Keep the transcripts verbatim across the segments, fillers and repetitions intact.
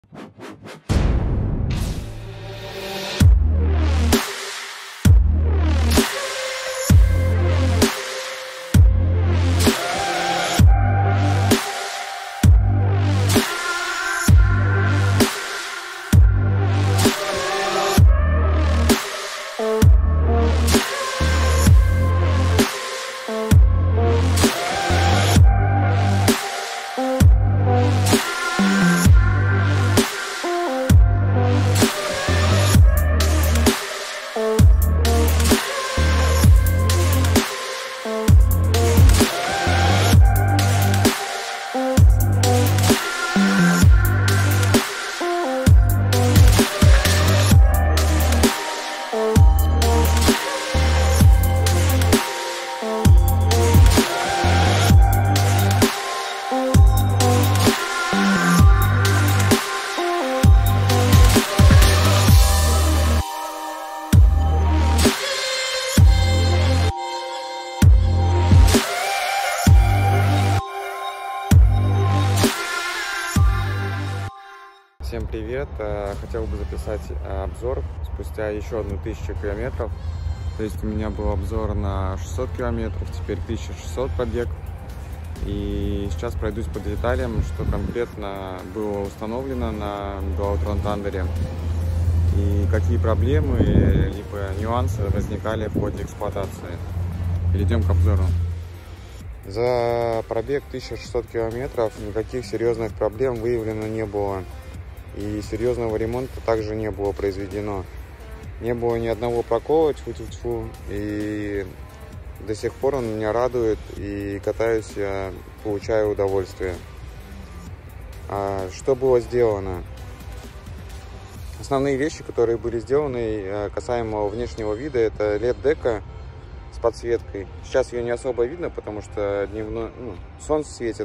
Всем привет! Хотел бы записать обзор спустя еще одну тысячу километров. То есть у меня был обзор на шестьсот километров, теперь тысяча шестьсот пробег. И сейчас пройдусь по деталям, что конкретно было установлено на Dualtron Thunder и какие проблемы либо нюансы возникали в ходе эксплуатации. Перейдем к обзору. За пробег тысяча шестьсот километров никаких серьезных проблем выявлено не было. И серьезного ремонта также не было произведено. Не было ни одного прокола, тьфу-тьфу-тьфу. И до сих пор он меня радует. И катаюсь я, получаю удовольствие. А что было сделано? Основные вещи, которые были сделаны касаемо внешнего вида, это эл и ди-дека с подсветкой. Сейчас ее не особо видно, потому что дневной, ну, солнце светит.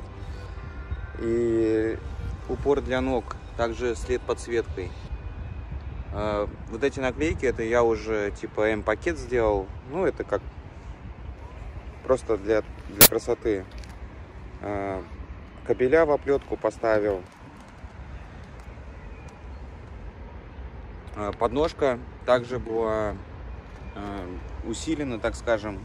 И упор для ног. Также с эл и ди-подсветкой. Вот эти наклейки, это я уже типа М-пакет сделал. Ну, это как просто для, для красоты. Кабеля в оплетку поставил. Подножка также была усилена, так скажем.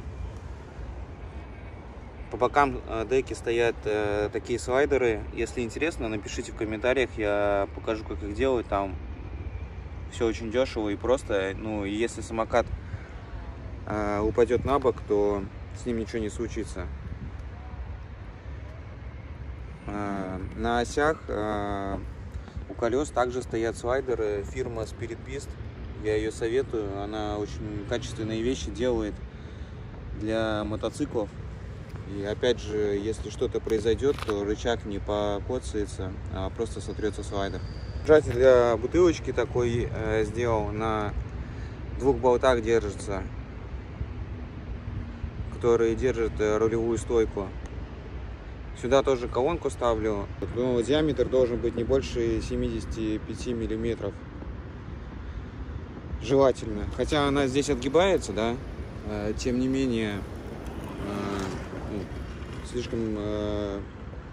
По бокам деки стоят э, такие слайдеры. Если интересно, напишите в комментариях, я покажу, как их делать. Там все очень дешево и просто. Ну, и если самокат э, упадет на бок, то с ним ничего не случится. Э, на осях э, у колес также стоят слайдеры фирмы Spirit Beast. Я ее советую. Она очень качественные вещи делает для мотоциклов. И опять же, если что-то произойдет, то рычаг не покоцается, а просто сотрется слайдер. Держатель для бутылочки такой э, сделал, на двух болтах держится, которые держат э, рулевую стойку. Сюда тоже колонку ставлю. Но диаметр должен быть не больше семидесяти пяти миллиметров. Желательно. Хотя она здесь отгибается, да, э, тем не менее... Слишком э,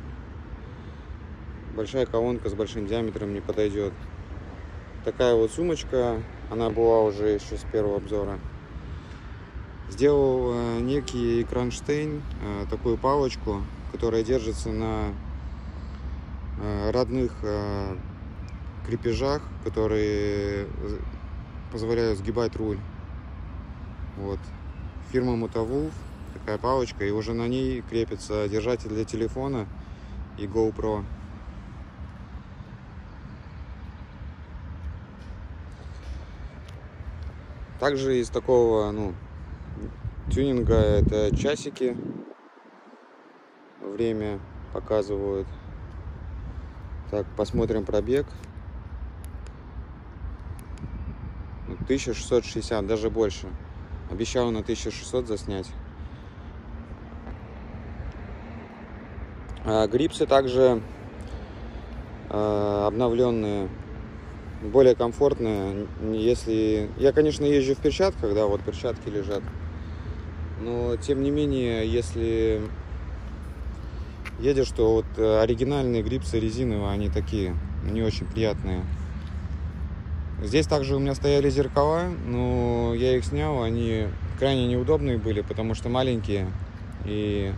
большая колонка с большим диаметром не подойдет. Такая вот сумочка, она была уже еще с первого обзора. Сделал э, некий кронштейн, э, такую палочку, которая держится на э, родных э, крепежах, которые позволяют сгибать руль. Вот. Фирма Мотовулф. Такая палочка, и уже на ней крепится держатель для телефона и GoPro. Также из такого, ну, тюнинга это часики, время показывают. Так, посмотрим пробег. тысяча шестьсот шестьдесят, даже больше. Обещал на тысячу шестьсот заснять. Грипсы также э, обновленные, более комфортные. Если я, конечно, езжу в перчатках, да, вот перчатки лежат, но тем не менее, если едешь, то вот оригинальные грипсы резиновые, они такие не очень приятные. Здесь также у меня стояли зеркала, но я их снял, они крайне неудобные были, потому что маленькие. И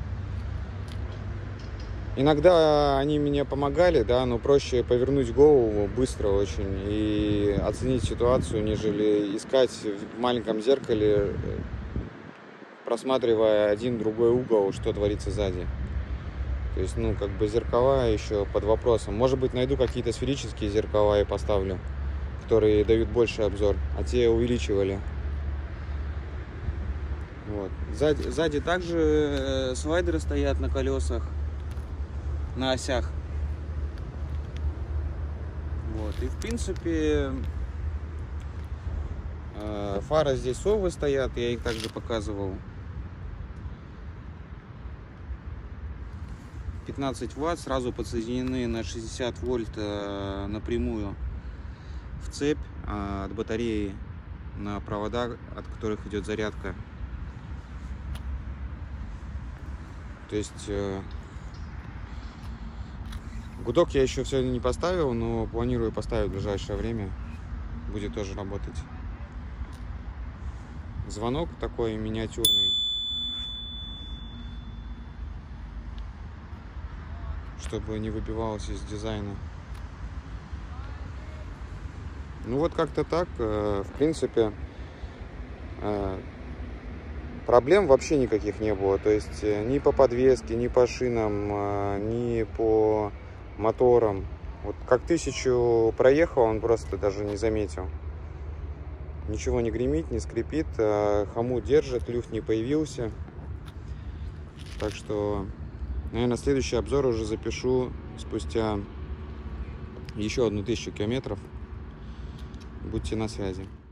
иногда они мне помогали, да, но проще повернуть голову быстро очень и оценить ситуацию, нежели искать в маленьком зеркале, просматривая один другой угол, что творится сзади. То есть, ну, как бы зеркала еще под вопросом. Может быть, найду какие-то сферические зеркала и поставлю, которые дают больший обзор, а те увеличивали. Вот. Сзади, сзади также слайдеры стоят на колесах, на осях. Вот. И в принципе фары здесь совы стоят, я их также показывал. пятнадцать ватт, сразу подсоединены на шестьдесят вольт напрямую в цепь от батареи на провода, от которых идет зарядка. То есть гудок я еще сегодня не поставил, но планирую поставить в ближайшее время. Будет тоже работать. Звонок такой миниатюрный, чтобы не выбивалось из дизайна. Ну вот как-то так. В принципе, проблем вообще никаких не было. То есть ни по подвеске, ни по шинам, ни по моторам. Вот как тысячу проехал, он просто даже не заметил. Ничего не гремит, не скрипит, хомут держит, люфт не появился. Так что, наверное, следующий обзор уже запишу спустя еще одну тысячу километров. Будьте на связи.